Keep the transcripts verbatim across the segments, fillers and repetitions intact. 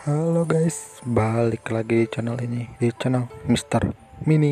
Halo guys, balik lagi di channel ini, di channel Mister Mini.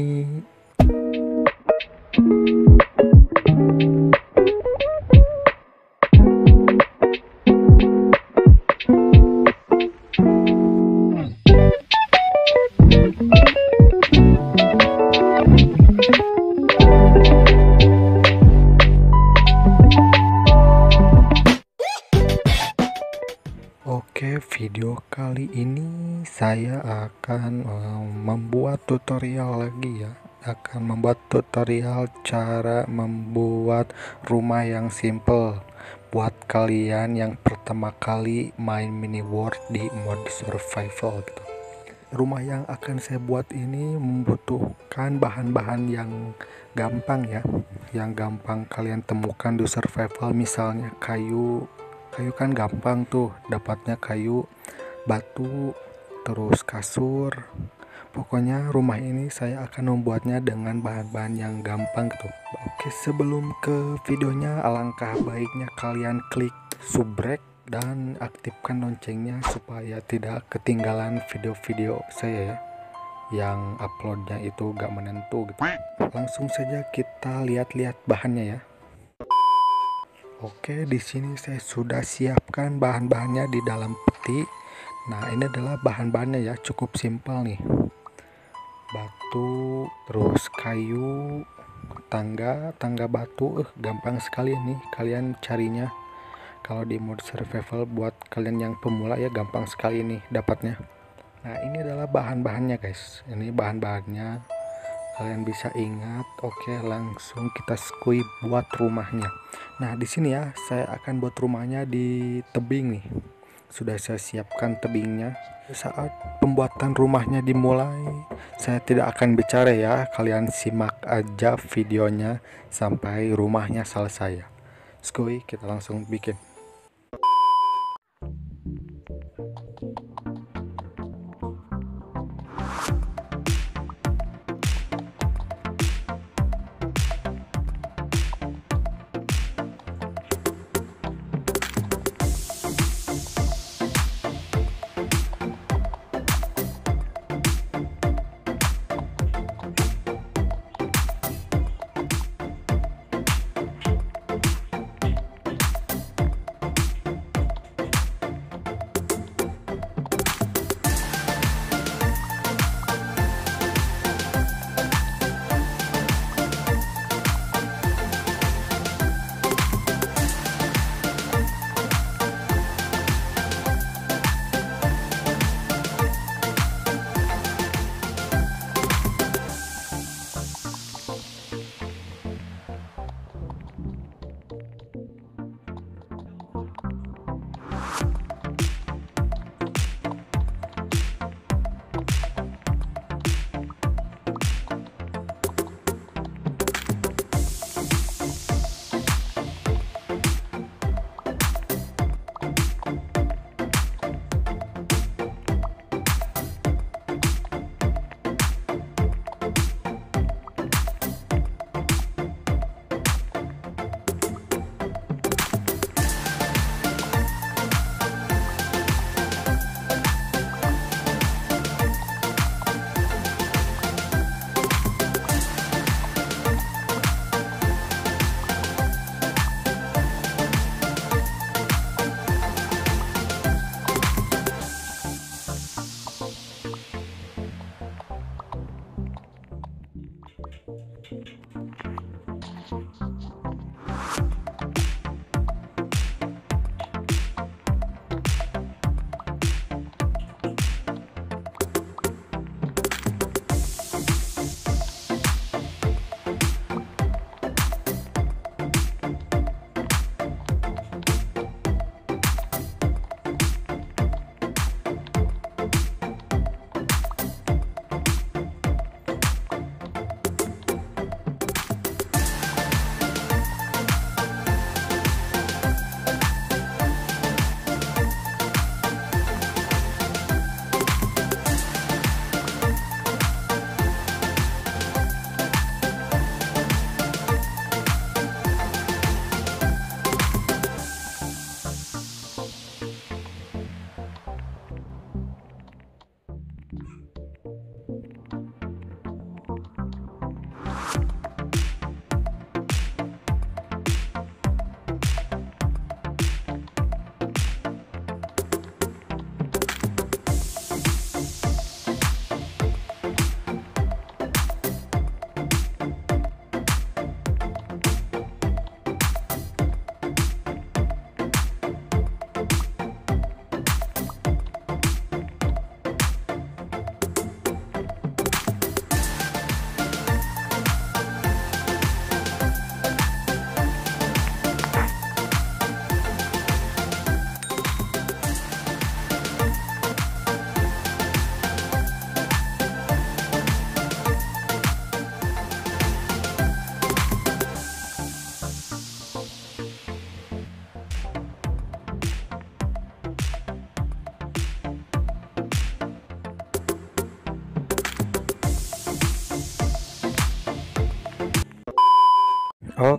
Oke, video kali ini saya akan uh, membuat tutorial lagi ya. Akan membuat tutorial cara membuat rumah yang simple buat kalian yang pertama kali main mini world di mode survival gitu. Rumah yang akan saya buat ini membutuhkan bahan-bahan yang gampang ya, yang gampang kalian temukan di survival, misalnya kayu. Kayu kan gampang tuh dapatnya, kayu, batu, terus kasur. Pokoknya rumah ini saya akan membuatnya dengan bahan-bahan yang gampang gitu. Oke, sebelum ke videonya, alangkah baiknya kalian klik subrek dan aktifkan loncengnya supaya tidak ketinggalan video-video saya ya, yang uploadnya itu gak menentu gitu. Langsung saja kita lihat-lihat bahannya ya. Oke, di sini saya sudah siapkan bahan-bahannya di dalam peti. Nah, ini adalah bahan-bahannya ya, cukup simpel nih. Batu, terus kayu, tangga, tangga batu, eh gampang sekali nih kalian carinya. Kalau di mode survival buat kalian yang pemula ya gampang sekali nih dapatnya. Nah, ini adalah bahan-bahannya guys. Ini bahan-bahannya. Kalian bisa ingat. Oke, langsung kita skui buat rumahnya. Nah, di sini ya saya akan buat rumahnya di tebing nih. Sudah saya siapkan tebingnya. Saat pembuatan rumahnya dimulai, saya tidak akan bicara ya. Kalian simak aja videonya sampai rumahnya selesai ya. Skui, kita langsung bikin.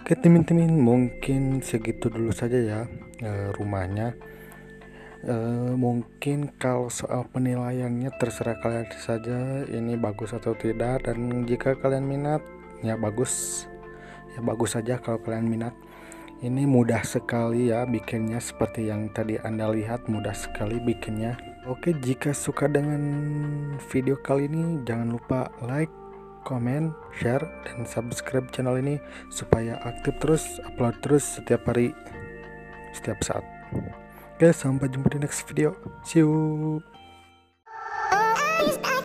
Oke teman-teman, mungkin segitu dulu saja ya eh, rumahnya. Eh, mungkin kalau soal penilaiannya terserah kalian saja, ini bagus atau tidak. Dan jika kalian minat ya bagus, ya bagus saja kalau kalian minat. Ini mudah sekali ya bikinnya, seperti yang tadi Anda lihat, mudah sekali bikinnya. Oke, jika suka dengan video kali ini jangan lupa like, komen, share, dan subscribe channel ini supaya aktif terus, upload terus setiap hari, setiap saat. Oke, sampai jumpa di next video. See you.